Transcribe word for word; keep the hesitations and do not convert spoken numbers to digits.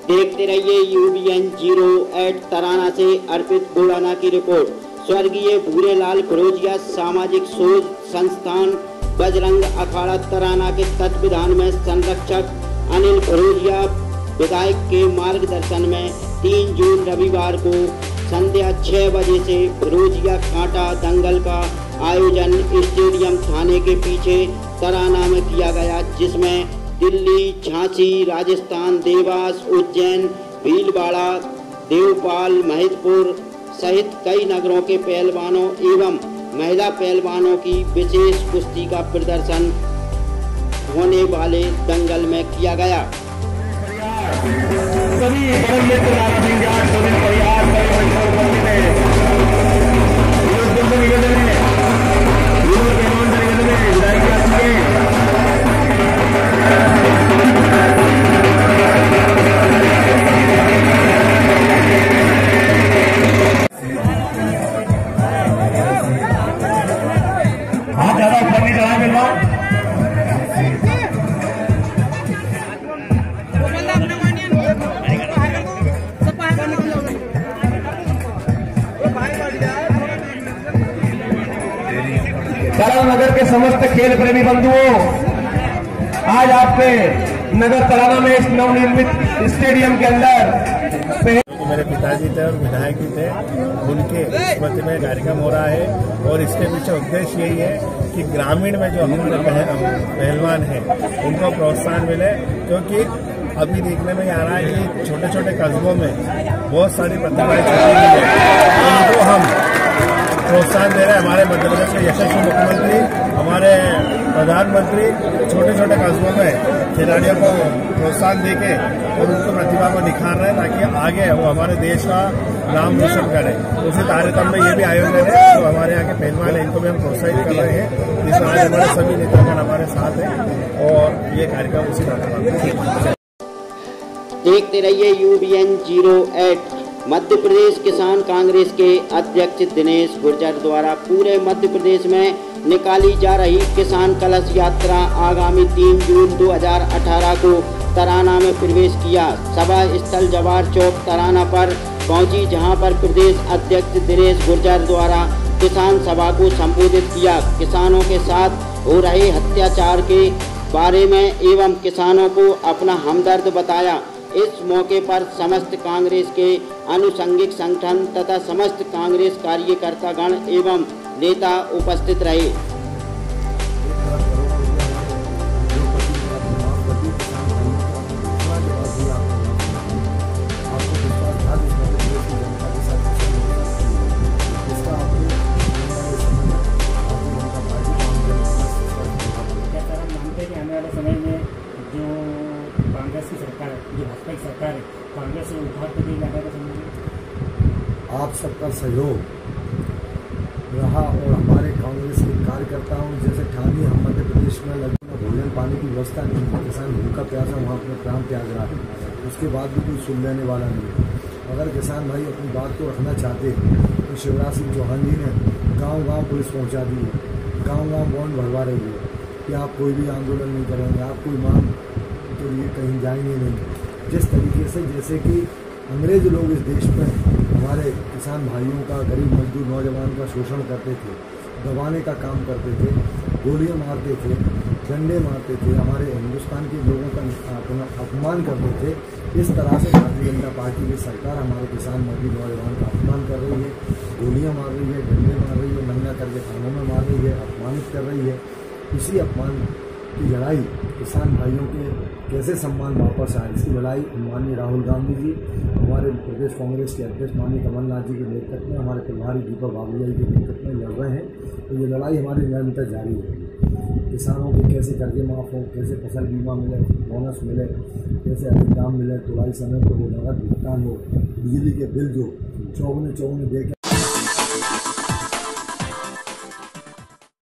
देखते रहिए UBN zero eight तराना से अर्पित बुढ़ाना की रिपोर्ट। स्वर्गीय भूरेलाल फिरोजिया सामाजिक शोध संस्थान बजरंग अखाड़ा तराना के तत्वावधान में संरक्षक अनिल फिरोजिया विधायक के मार्गदर्शन में तीन जून रविवार को संध्या छह बजे से फिरोजिया कांटा दंगल का आयोजन स्टेडियम थाने के पीछे तराना में किया गया, जिसमें दिल्ली, झांसी, राजस्थान, देवास, उज्जैन, भीलवाड़ा, देवपाल, महिदपुर सहित कई नगरों के पहलवानों एवं महिला पहलवानों की विशेष कुश्ती का प्रदर्शन होने वाले दंगल में किया गया। तराना नगर के समस्त खेल प्रेमी बंधुओं, आज आपके नगर तराना में इस नवनिर्मित स्टेडियम के अंदर मेरे पिताजी थे और विधायक भी थे, उनके स्मृति में कार्यक्रम हो रहा है। और इसके पीछे उद्देश्य यही है कि ग्रामीण में जो हमारे पहलवान हैं उनको प्रोत्साहन मिले, क्योंकि अभी देखने में आ रहा है कि छोटे छोटे कस्बों में बहुत सारी प्रतिभाएं छुपी हुई है, उनको हम प्रोत्साहन दे रहे हैं। हमारे मध्य प्रदेश के यशस्वी मुख्यमंत्री, हमारे प्रधानमंत्री छोटे छोटे कस्बों में खिलाड़ियों को प्रोत्साहन देके और उनको प्रतिभा को निखार रहे हैं, ताकि आगे वो हमारे देश का नाम रोशन करें। उसी कार्यक्रम में ये भी आयोजन है, तो हमारे यहाँ के पहलवान है, इनको भी हम प्रोत्साहित कर रहे हैं, जिसमें आज हमारे सभी नेतागण हमारे साथ हैं और ये कार्यक्रम उसी कार्यक्रम। देखते रहिए UBN zero eight. Madhya Pradesh किसान कांग्रेस के अध्यक्ष दिनेश गुर्जर द्वारा पूरे मध्य प्रदेश में निकाली जा रही किसान कलश यात्रा आगामी तीन जून दो हज़ार अठारह को तराना में प्रवेश किया। सभा स्थल जवाहर चौक तराना पर पहुंची, जहां पर प्रदेश अध्यक्ष दिनेश गुर्जर द्वारा किसान सभा को संबोधित किया। किसानों के साथ हो रहे अत्याचार के बारे में एवं किसानों को अपना हमदर्द बताया। इस मौके पर समस्त कांग्रेस के आनुषंगिक संगठन तथा समस्त कांग्रेस कार्यकर्तागण एवं नेता उपस्थित रहे। कांग्रेस की सरकार है, जो भाजपा की सरकार है, कांग्रेस से उद्धार के लिए जाने का समय आप सबका सहयोग रहा और हमारे कांग्रेस के कार्यकर्ताओं जैसे ठानी हम मध्य प्रदेश में लगभग भोजन पानी की व्यवस्था नहीं है, किसान भूखा प्यासा वहाँ अपने प्राण त्याग रहा है, उसके बाद भी कोई सुन लेने वाला नहीं है। अगर किसान भाई अपनी बात को रखना चाहते तो शिवराज सिंह चौहान जी ने गाँव गाँव पुलिस पहुँचा दी है, गाँव गाँव बॉन्ड भरवा रही है कि आप कोई भी आंदोलन नहीं करेंगे, आप कोई मांग तो ये कहीं जाएंगे नहीं। जिस तरीके से जैसे कि अंग्रेज लोग इस देश में हमारे किसान भाइयों का, गरीब मजदूर नौजवान का शोषण करते थे, दबाने का काम करते थे, गोलियां मारते थे, डंडे मारते थे, हमारे हिंदुस्तान के लोगों का अपमान करते थे, इस तरह से भारतीय जनता पार्टी की सरकार हमारे किसान मजदूर नौजवान का अपमान कर रही है, गोलियाँ मार रही है, डंडे मार रही है, नंगा करके थानों में मार रही है, अपमानित कर रही है। इसी अपमान की लड़ाई किसान भाइयों के कैसे सम्मान वापस आए, इसकी लड़ाई माननीय राहुल गांधी जी, हमारे प्रदेश कांग्रेस के अध्यक्ष माननीय कमलनाथ जी के नेतृत्व में, हमारे प्रभारी दीपक बाबुलिया जी के नेतृत्व में लड़ रहे हैं। तो ये लड़ाई हमारी निरंतर जारी रहेगी। किसानों के कैसे कर्जे माफ़ हो, कैसे फसल बीमा मिले, बोनस मिले, कैसे अधिक दाम मिले, तुलाई समय पर वो नगद भुगतान हो, बिजली के बिल जो चौगुने चौगुने दे